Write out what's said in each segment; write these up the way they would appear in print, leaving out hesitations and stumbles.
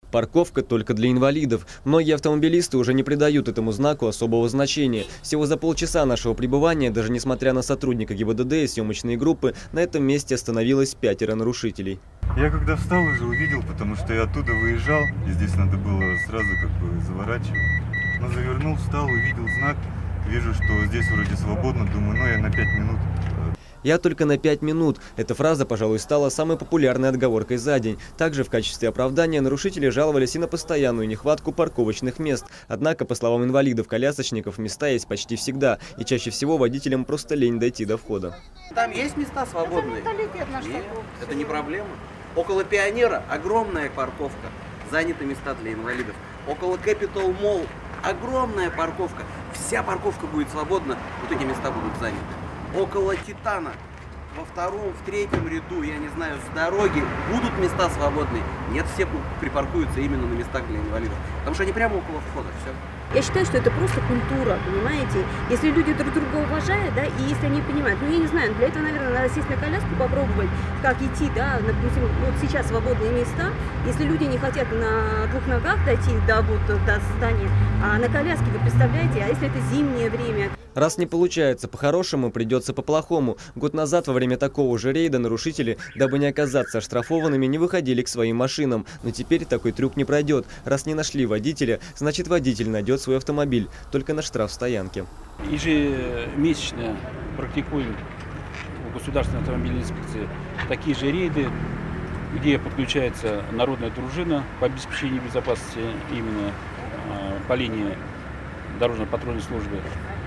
Парковка только для инвалидов. Многие автомобилисты уже не придают этому знаку особого значения. Всего за полчаса нашего пребывания, даже несмотря на сотрудника ГИБДД и съемочные группы, на этом месте остановилось 5 нарушителей. Я когда встал, уже увидел, потому что я оттуда выезжал, и здесь надо было сразу заворачивать. Но завернул, встал, увидел знак, вижу, что здесь вроде свободно, думаю, ну я на 5 минут. «Я только на 5 минут». Эта фраза, пожалуй, стала самой популярной отговоркой за день. Также в качестве оправдания нарушители жаловались и на постоянную нехватку парковочных мест. Однако, по словам инвалидов-колясочников, места есть почти всегда. И чаще всего водителям просто лень дойти до входа. Там есть места свободные? Нет, это не проблема. Около Пионера огромная парковка. Заняты места для инвалидов. Около Capital Mall огромная парковка. Вся парковка будет свободна, вот эти места будут заняты. Около Титана, во втором, в третьем ряду, я не знаю, с дороги будут места свободные. Нет, все припаркуются именно на местах для инвалидов. Потому что они прямо около входа, все. Я считаю, что это просто культура, понимаете? Если люди друг друга уважают, да, и если они понимают, ну я не знаю, для этого, наверное, надо сесть на коляску, попробовать, как идти, да, допустим, вот сейчас свободные места, если люди не хотят на 2 ногах дойти до здания, а на коляске, вы представляете, а если это зимнее время? Раз не получается по-хорошему, придется по-плохому. Год назад во время такого же рейда нарушители, дабы не оказаться оштрафованными, не выходили к своим машинам. Но теперь такой трюк не пройдет. Раз не нашли водителя, значит водитель найдет свой автомобиль, только на штрафстоянке. Ежемесячно практикуем у Государственной автомобильной инспекции такие же рейды, где подключается народная дружина по обеспечению безопасности именно по линии дорожно-патрульной службы,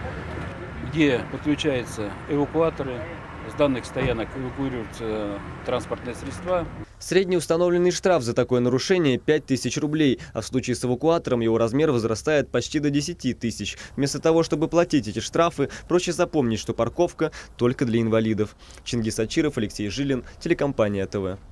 где подключаются эвакуаторы, с данных стоянок эвакуируются транспортные средства. Средний установленный штраф за такое нарушение 5000 рублей, а в случае с эвакуатором его размер возрастает почти до 10 тысяч. Вместо того, чтобы платить эти штрафы, проще запомнить, что парковка только для инвалидов. Чингис Ачиров, Алексей Жилин, телекомпания ТВ.